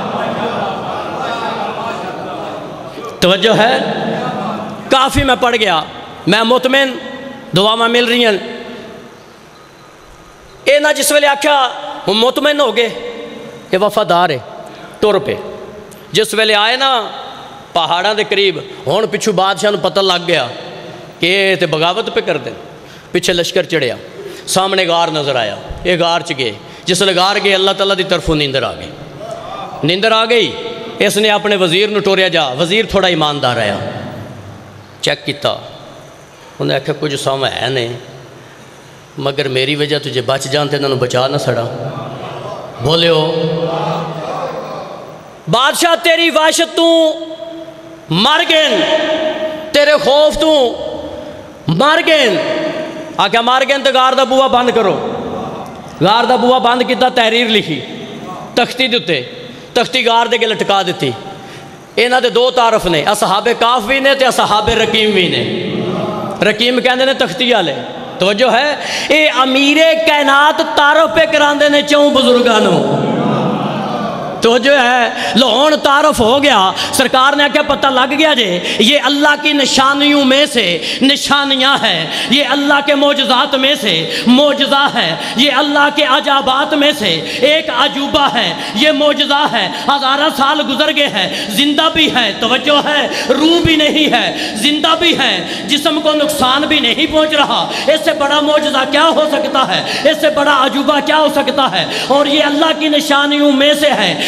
توجہ ہے کافی میں پڑھ گیا میں مطمئن دعا میں مل رہی ہیں اے نہ جس ویلے آکھیا ہم مطمئن ہو گئے کہ وفادار ہے ٹور پہ جس ویلے آئے نا پہاڑاں دے قریب ہون پچھو بادشاہ نو پتہ لگ گیا کہ یہ تے بغاوت پہ کر دیں پیچھے لشکر چڑھیا سامنے غار نظر آیا یہ غار چ گئے جس ویلے غار گئے اللہ تعالیٰ دی طرفوں نیندر آ گئی نیندر آ گئی اس نے اپنے وزیر نو ٹوریا جا وزیر تھوڑا ایماندار آیا چیک کیتا انہیں آکھا کچھ سام ہے نہیں مگر میری وجہ تجھے بچ جانتے انہوں بچا نہ سڑا بولے ہو بادشاہ تیری وحشت تو مر گئن تیرے خوف تو مر گئن آکھا مر گئن تو غار دا بوا بند کرو غار دا بوا بند کیتا تحریر لکھی تختی دیتے تختی غار دے کے لٹکا دیتی انہاں دے دو تعارف نے اصحاب کاف بھی نے تے اصحاب رقیم بھی نے رقیم کہندے نے تختی والے توجہ ہے اے امیر کائنات تعارف پہ کراندے نے چوں بزرگانوں تو جو ہے لہون تعارف ہو گیا سرکار نے کیا پتہ لگ گیا جے یہ اللہ کی نشانیوں میں سے نشانیاں ہیں یہ اللہ کے معجزات میں سے معجزہ ہے یہ اللہ کے عجابات میں سے ایک عجوبہ ہے یہ معجزہ ہے ہزارہ سال گزر گئے ہیں زندہ بھی ہے توجہ ہے روح بھی نہیں ہے زندہ بھی ہے جسم کو نقصان بھی نہیں پہنچ رہا اس سے بڑا معجزہ کیا ہو سکتا ہے اس سے بڑا عجوبہ کیا ہو سکتا ہے اور یہ اللہ کی نشانیوں میں سے ہے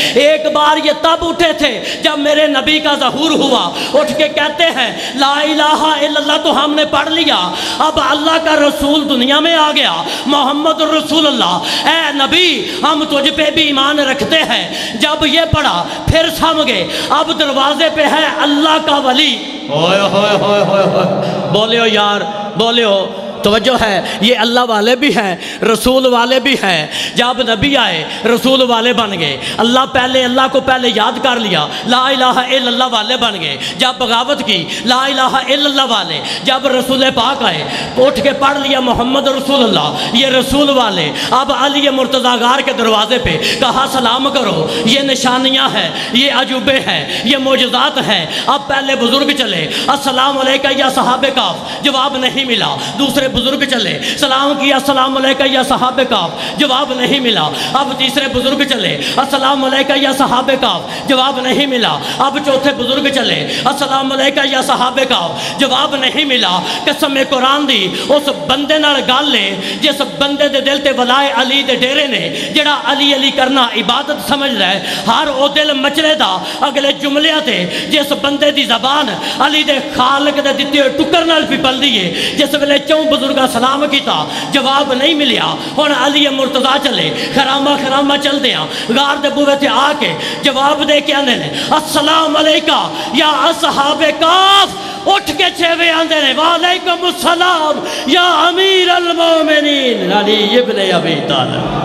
ایک بار یہ تب اٹھے تھے جب میرے نبی کا ظہور ہوا، اٹھ کے کہتے ہیں لا الہ الا اللہ تو ہم نے پڑھ لیا، اب اللہ کا رسول دنیا میں آ گیا، محمد رسول اللہ، اے نبی ہم تجھ پہ بھی ایمان رکھتے ہیں۔ جب یہ پڑھا پھر سمجھے اب دروازے پہ ہے اللہ کا ولی۔ ہوئے ہوئے ہوئے ہوئے ہوئے بولے ہو یار، بولے ہو، توجہ ہے، یہ اللہ والے بھی ہیں، رسول والے بھی ہیں۔ جب نبی آئے رسول والے بن گئے، اللہ پہلے اللہ کو پہلے یاد کر لیا، لا الہ الا اللہ والے بن گئے۔ جب بغاوت کی لا الہ الا اللہ والے، جب رسول پاک آئے اٹھ کے پڑھ لیا محمد رسول اللہ، یہ رسول والے۔ اب علی مرتضیٰ غار کے دروازے پہ کہا سلام کرو، یہ نشانیاں ہیں، یہ عجوبے ہیں، یہ معجزات ہیں۔ اب پہلے بزرگ چلے، السلام علیکہ یا صحابہ کاف، جواب نہیں ملا۔ دوسرے بزرگ چلے، سلام کیا السلام علیکہ یا صحابہ کاف، جواب نہیں ملا۔ اب تیسرے بزرگ چلے، السلام علیکہ یا صحابہ کاف، جواب نہیں ملا۔ اب چوتھے بزرگ چلے، السلام علیکہ یا صحابہ کاف، جواب نہیں ملا۔ قسم قرآن دی اس بندے نال گل لے جس بندے دے دل تے ولائے علی دے ڈیرے نے، جڑا علی علی کرنا عبادت سمجھ رہا ہے، ہر او دل مچلے دا اگلے جملیاں تے جس بندے دی زبان علی دے خالق دے دتے ہوئے ٹکر نال پپل دیئے، جس ویلے چوں بزرگا سلام کیتا جواب نہیں ملیا۔ ہن علی مرتضیٰ چلے، خرامہ خرامہ چل دیاں، غار دے بوے تے آ کے جواب دے کے آنے نے السلام علیکہ یا اصحاب کاف، اٹھ کے چھوے آندے نے وعلیکم السلام یا امیر المومنین علی ابن ابی طالب۔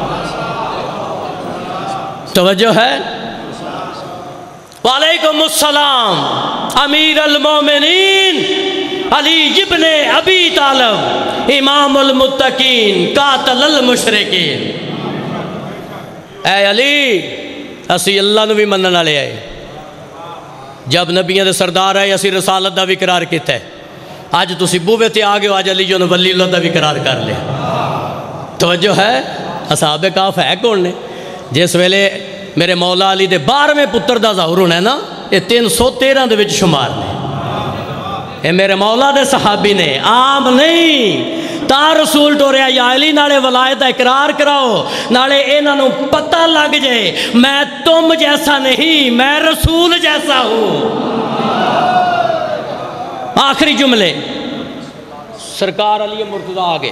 توجہ ہے، وعلیکم السلام امیر المومنین علی ابن ابی طالب امام المتقین قاتل المشرکین۔ اے علی اسی اللہ نو بھی منن والے آئے، جب نبیوں دے سردار آئے اسی رسالت دا بھی قرار کیتا ہے، آج تسی بوے تے آگے ہو، آج علی جو ولی اللہ دا بھی قرار کر لیا۔ توجہ ہے، اصحاب کاف ہے کون نے؟ جس ویلے میرے مولا علی دے بارہویں پتر دا ظہور ہونا ہے نا، یہ تین سو تیرہ دے وچ شمار نے، اے میرے مولا دے صحابی نے، عام نہیں۔ تا رسول ٹوریا یا علی نالے ولایت دا اقرار کراؤ، نالے انہاں نوں پتہ لگ جائے میں تم جیسا نہیں، میں رسول جیسا ہوں۔ آخری جملے، سرکار علی مرتضیٰ آگے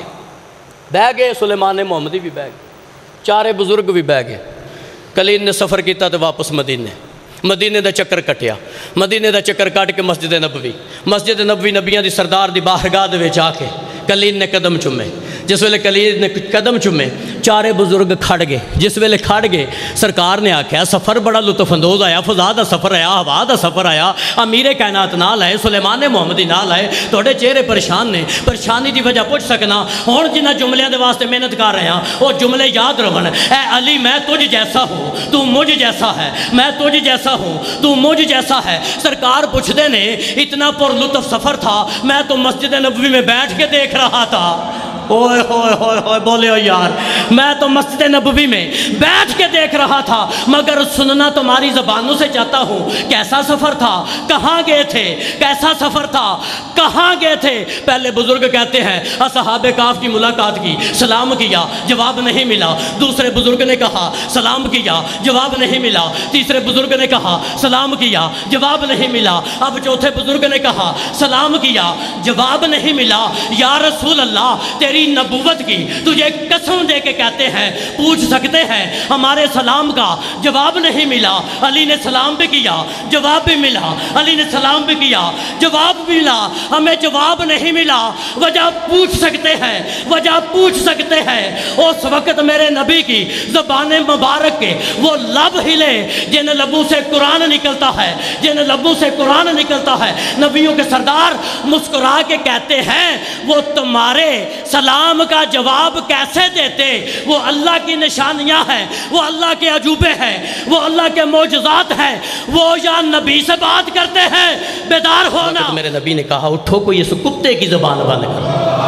بہ گئے، سلیمان محمدی بھی بہ گئے، چارے بزرگ بھی بہ گئے۔ کلید نے سفر کیتا تو واپس مدینے، مدینے دا چکر کٹیا، مدینے دا چکر کٹ کے مسجد نبوی، مسجد نبوی نبیاں دی سردار دی باہرگاہ دے وچ آ کے کلید نے قدم چومے۔ جس ویلے کلید نے قدم چومے چارے بزرگ کھڑ گئے، جس ویلے کھڑ گئے سرکار نے آکھیا سفر بڑا لطف اندوز آیا، فضا دا سفر آیا، ہوا دا سفر آیا، امیر کائنات نال آئے، سلیمان محمدی نال آئے، تھوڑے چہرے پریشان نے، پریشانی دی وجہ پوچھ سکنا ہون جنہ جملیاں دے واسطے محنت کر رہے ہیں وہ جملے یاد رہن۔ اے علی میں تجھ جیسا ہوں تو مجھ جیسا ہے، میں تجھ جیسا ہوں تو مجھ جیسا ہے۔ سرکار پوچھ دے نے اتنا پر لطف سفر تھا، میں تو مسجد نبوی میں بیٹھ کے دیکھ رہا تھا۔ اوئے ہوئے ہوئے ہوئے بولے ہو یار، میں تو مسجد نبوی میں بیٹھ کے دیکھ رہا تھا، مگر سننا تمہاری زبانوں سے چاہتا ہوں کیسا سفر تھا، کہاں گئے تھے، کیسا سفر تھا، کہاں گئے تھے۔ پہلے بزرگ کہتے ہیں اصحاب کاف کی ملاقات کی، سلام کیا، جواب نہیں ملا۔ دوسرے بزرگ نے کہا سلام کیا، جواب نہیں ملا۔ تیسرے بزرگ نے کہا سلام کیا، جواب نہیں ملا۔ اب چوتھے بزرگ نے کہا سلام کیا، جواب نہیں ملا۔ یا رسول اللہ تیری نبوت کی تجھے قسم دے کے کہتے ہیں، پوچھ سکتے ہیں ہمارے سلام کا جواب نہیں ملا۔ علی نے سلام بھی کیا، جواب بھی ملا، علی نے سلام بھی کیا، جواب بھی ملا، ہمیں جواب نہیں ملا۔ وجہ پوچھ سکتے ہیں، وجہ پوچھ سکتے ہیں۔ اس وقت میرے نبی کی زبان مبارک کے وہ لب ہلے جن لبوں سے قرآن نکلتا ہے، جن لبوں سے قرآن نکلتا ہے۔ نبیوں کے سردار مسکرا کے کہتے ہیں وہ تمہارے سلام کا جواب کیسے دیتے، وہ اللہ کی نشانیاں ہیں، وہ اللہ کے عجوبے ہیں، وہ اللہ کے معجزات ہیں، وہ یا نبی سے بات کرتے ہیں۔ بیدار ہونا۔ میرے نبی نے کہا اٹھو کوئی اس کتے کی زبان بند کرو۔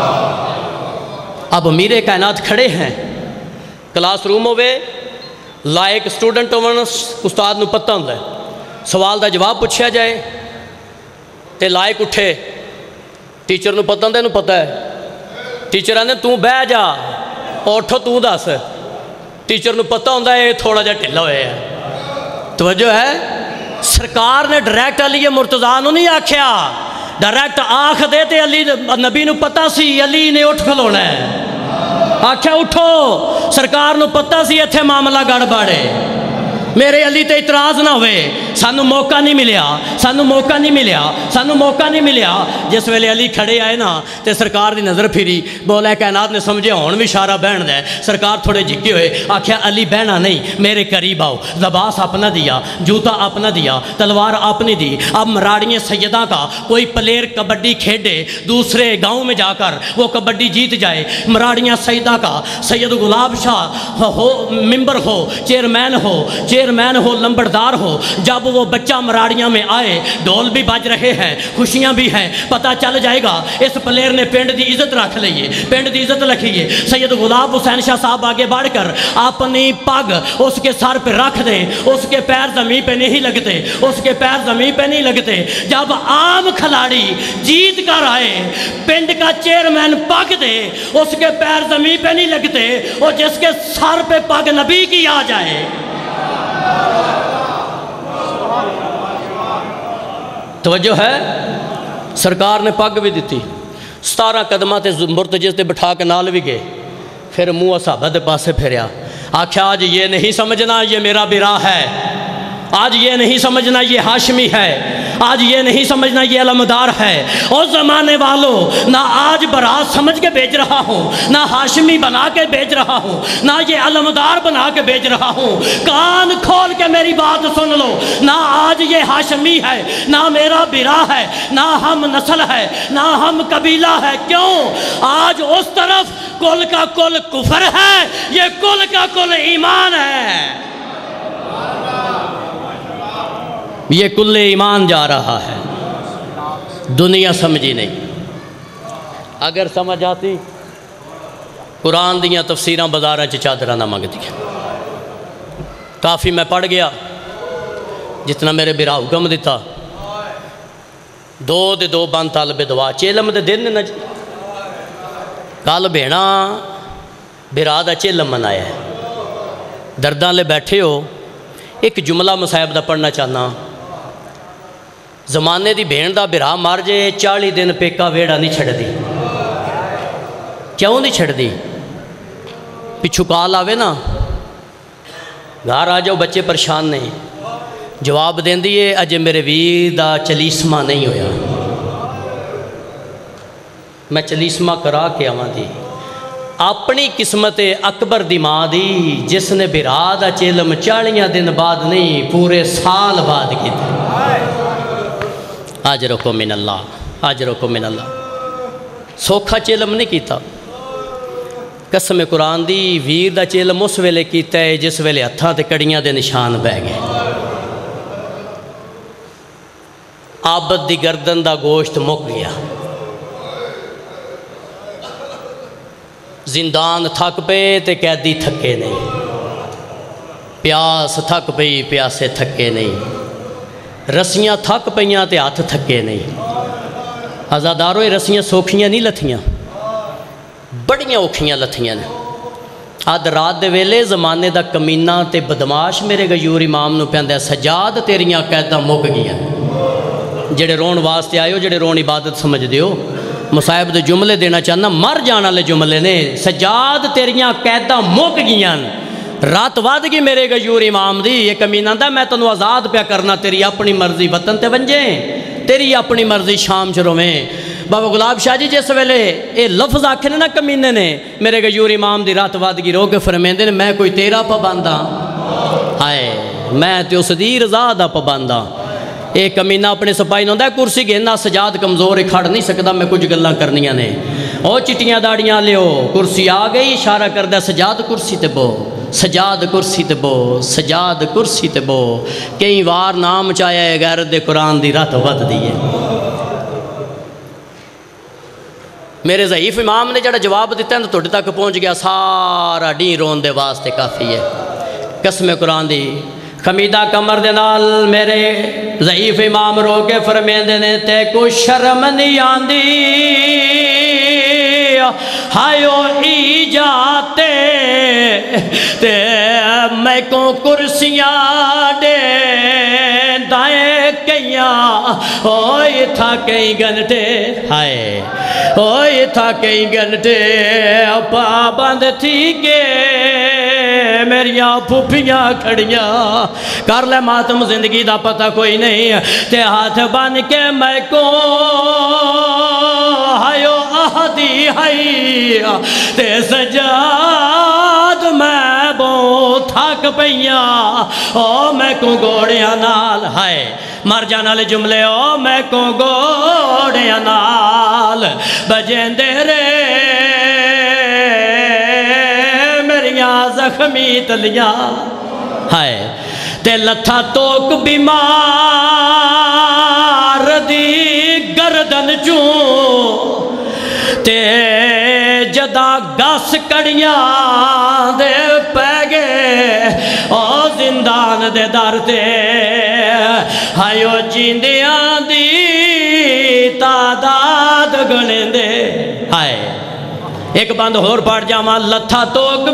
اب امیر کائنات کھڑے ہیں، کلاس روم ہوئے، لائک سٹوڈنٹ ہونا، استاد نو پتہ ہوندا ہے، سوال دا جواب پوچھا جائے تے لائک اٹھے، ٹیچر نو پتہ ہوندا ہے، نو پتہ ہے، ٹیچر آنے تو بہ جا، اٹھو تو دس، ٹیچر نو پتہ ہوندا ہے تھوڑا جا ڈھلا ہوئے ہے، توجہ ہے؟ سرکار نے ڈائریکٹ علی مرتضیٰ نو نہیں آکھیا، ڈائریکٹ آکھ دے تے علی نبی نو پتہ سی علی نے اٹھ کھلونا ہے، آکھیا اٹھو، سرکار نو پتہ سی ایتھے معاملہ گڑ باڑے، میرے علی تے اعتراض نہ ہوئے، سانو موقع نہیں ملیا، سانو موقع نہیں ملیا، سانو موقع نہیں ملیا۔ جس ویلے علی کھڑے آئے نا تے سرکار دی نظر پھری، بولا کائنات نے سمجھے ہون بھی اشارہ بہن دے، سرکار تھوڑے جھکے ہوئے، آکھیا علی بہنا نہیں، میرے قریب آؤ، لباس اپنا دیا، جوتا اپنا دیا، تلوار اپنی دی، اب مراڑیاں سیدہ کا کوئی پلیئر کبڈی کھیڑے دوسرے گاؤں میں جا کر وہ کبڈی جیت جائے، مراڑیاں سیدہ کا سید گلاب شاہ ہو، ممبر ہو، چیئرمین ہو، چیئرمین ہو، لمبردار ہو، جب وہ بچہ مراڑیاں میں آئے، ڈول بھی بج رہے ہیں، خوشیاں بھی ہیں، پتہ چل جائے گا اس پلیئر نے پنڈ دی عزت رکھ لئیے، پنڈ دی عزت رکھیے۔ سید غلام حسین شاہ صاحب آگے بڑھ کر اپنی پگ اس کے سر پہ رکھ دیں، اس کے پیر زمین پہ نہیں لگتے، اس کے پیر زمین پہ نہیں لگتے۔ جب عام کھلاڑی جیت کر آئے، پنڈ کا چیئرمین پگ دے، اس کے پیر زمین پہ نہیں لگتے، اور جس کے سر پہ پگ نبی کی آ جائے۔ توجہ ہے؟ سرکار نے پگ بھی دیتی، ستارہ قدمہ تے مرتجز تے بٹھا کے نال بھی گئے، پھر منہ صحابہ دے پاسے پھریا، آکھیا آج یہ نہیں سمجھنا یہ میرا برا ہے، آج یہ نہیں سمجھنا یہ ہاشمی ہے، آج یہ نہیں سمجھنا یہ علمدار ہے۔ اور زمانے والوں، نہ آج برات سمجھ کے بیچ رہا ہوں، نہ ہاشمی بنا کے بیچ رہا ہوں، نہ یہ علمدار بنا کے بیچ رہا ہوں، کان کھول کے میری بات سن لو، نہ آج یہ ہاشمی ہے، نہ میرا برا ہے، نہ ہم نسل ہے، نہ ہم قبیلہ ہے۔ کیوں؟ آج اس طرف کل کا کل کفر ہے، یہ کل کا کل ایمان ہے، یہ کل ایمان جا رہا ہے، دنیا سمجھی نہیں۔ اگر سمجھ آتی قرآن دیاں تفسیراں بازاراں چ چادراں نہ منگ دیا، کافی میں پڑھ گیا جتنا میرے برا حکم دیتا، دو دے دو بند طالب دعا چیلم دے دن نہ کال بھیڑا برا دا چیلم منایا ہے، درداں لے بیٹھے ہو، ایک جملہ مصاحب دا پڑھنا چاہنا، زمانے دی بھین دا برا مار جے چالی دن پیکا ویڑا نہیں چھڑ دی، کیوں نہیں چھڑ دی؟ پچھو کال آوے نا، گھر آ جاؤ بچے پریشان نہیں، جواب دین دیئے اجے میرے ویر دا چلیسمہ نہیں ہویا، میں چلیسمہ کرا کے آواں دی، اپنی قسمت اکبر دی ماں دی جس نے برا دا چیلم چالیاں دن بعد نہیں پورے سال بعد کی تھی۔ اجرکم من اللہ، اجرکم من اللہ، سوکھا چیلم نہیں کیتا، قسم قرآن دی ویر دا چیلم اس ویلے کیتا ہے جس ویلے ہتھاں تے کڑیاں دے نشان بہ گئے، عابد دی گردن دا گوشت مک گیا، زندان تھک پے تے قیدی تھکے نہیں، پیاس تھک پئی پیاسے تھکے نہیں، رسیاں تھک پئیاں تے ہاتھ تھکے نہیں۔ آزاداروئے رسیاں سوکھیاں نہیں لتھیاں، بڑیاں اوکھیاں لتھیاں نے۔ آدھ رات دے ویلے زمانے دا کمینہ تے بدماش میرے غیور امام نو پہندہ ہے، سجاد تیریاں قیدہ مک گیا، جڑے رون واسطے آئے ہو، جڑے رون عبادت سمجھ دیو، مصاحب دے جملے دینا چاہنا، مر جانا لے جملے نے، سجاد تیریاں قیدہ مک گیا، رات واد گی میرے غیور امام دی، یہ کمینہ دا میں تنو آزاد پیا کرنا، تیری اپنی مرضی وطن تے ونجیں، تیری اپنی مرضی شام چرو میں۔ بابا گلاب شاہ جی جس ویلے اے لفظ آکھنے نا کمینے نے، میرے غیور امام دی رات واد گی رو کے فرمیندے نے، میں کوئی تیرا پابندہ ہائے، میں تے اس دی رضا دا پابندہ۔ ایک کمینہ اپنے سپاہی نہ کرسی گھننا، سجاد کمزور کھڑ نہیں سکتا، میں کچھ گلاں کرنیاں نے، او چٹیاں داڑیاں لیو، کرسی آ گئی، اشارہ کردہ سجاد کرسی تے بو، سجاد کرسی تے بو، سجاد کرسی تے بو، کئی وار نام چاہیا ہے غیرت دے قرآن دی رات ود دیئے۔ میرے ضعیف امام نے جڑا جواب دیتا ہے تو توڑے تک پہنچ گیا، سارا ڈین رون دے واسطے کافی ہے۔ قسم قرآن دی خمیدہ کمر دے نال میرے ضعیف امام رو کے فرمیندے نے، تے کو شرم نہیں آندی ہائیو ای جاتے تے میں کو کرسیاں دے دائیں کیاں ہوئی تھا کئی گھنٹے ہائے ہوئی تھا کئی گھنٹے پابند تھی کہ میریاں پھوپھیاں کھڑیاں کر لے ماتم زندگی دا پتہ کوئی نہیں تے ہاتھ بن کے میں کو ہائیو آہدی ہائی تے سجاد میں بہت تھک پئیاں او میں کو گوڑیاں نال ہائے مر جان والے جملے او میں کو گوڑیاں نال بجیندے رے میریاں زخمی تلیاں ہائے تے لتھا توک بیمار دی گردن چوں تے جدا گس کڑیاں دے پہ گے او زندان دے در تے ہائیو جیندیاں دی تعداد گنے دے ہائے ایک بند ہور پڑھ جاواں لتھا توک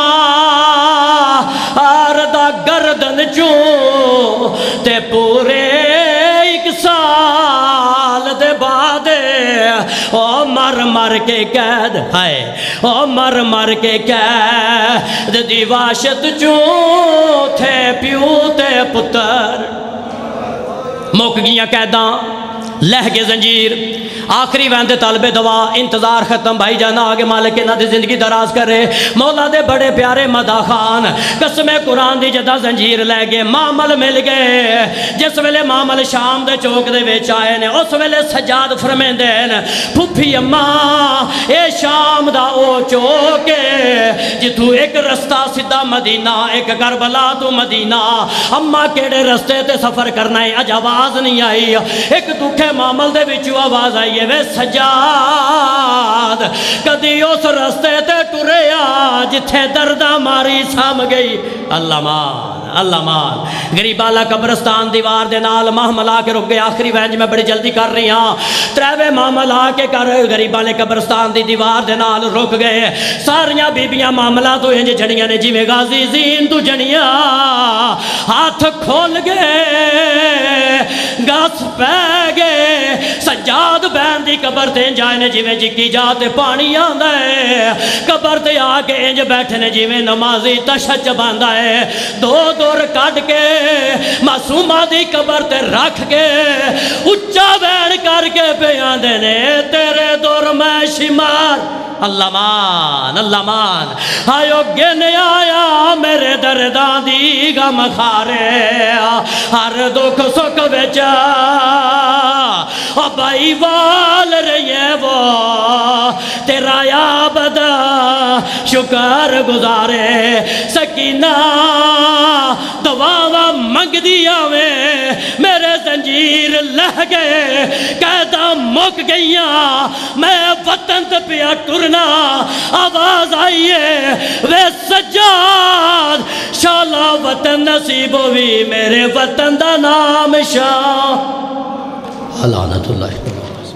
بیمار دا گردن چوں تے پورے ایک سال دے بعد او مر مر کے قید ہائے او مر مر کے قید دی واشت چوں تھے پیو تے پتر مک گیاں قیداں لہ کے زنجیر آخری ویندے طالب دوا انتظار ختم بھائی جانا آگے مالک نہ دے زندگی دراز کرے مولا دے بڑے پیارے مدہ خان قسم قرآن دی جدہ زنجیر لے گئے معامل مل گئے جس ویلے معامل شام دے چوک دے ویچ آئے نے اس ویلے سجاد فرمین دین پھوپھی اماں اے شام دا او چوکے جتو ایک رستہ سدھا مدینہ ایک کربلا تو مدینہ اماں کیڑے رستے تے سفر کرنا ہے اج آواز نہیں آئی ایک دکھے معامل دے وچو آواز آئی ہے وے سجاد کدی اس رستے تے ٹریا جتھے دردہ ماری سام گئی اللہ مان اللہ مان غریبالا قبرستان دیوار دے نال ماہ ملا کے رک گئے آخری وینج میں بڑی جلدی کر رہی ہاں تریوے ماہ ملا کے کر غریبالے قبرستان دی دیوار دے نال رک گئے ساریاں بیبیاں معاملہ تو انج جھڑیاں نے جی میں غازی زین تو جھڑیاں ہاتھ کھول گئے گاس پہ گئے سجاد بین دی قبر تے جائے نے جی میں جکی جاتے پانی آندہ ہے قبر تے آکے انج بیٹھے نے جی میں نمازی تشج باندہ ہے دو دور کٹ کے معصومہ دی قبر تے رکھ کے اچھا بین کر کے پیان دینے تیرے دور میں شمار اللہ مان اللہ مان آئیو گنے آیا میرے دردان دی غم خارے ہر دکھ سکھ بچا بائی وال رہی ہے وہ تیرا یابد شکر گزارے سکینہ دعاوہ منگ دیا میں میرے زنجیر لہ گئے قیدہ مک گئیاں میں وطن تے پیا ٹرنا آواز آئیے وے سجاد شالا وطن نصیب ہوئی میرے وطن دا نام شاہ لعنت اللہ